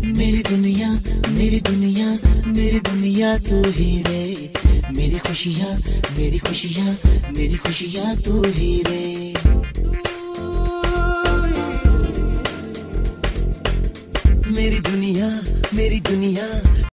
मेरी दुनिया मेरी दुनिया मेरी दुनिया तू ही रे, मेरी खुशियाँ मेरी खुशियाँ मेरी खुशियाँ तू ही रे। मेरी दुनिया मेरी दुनिया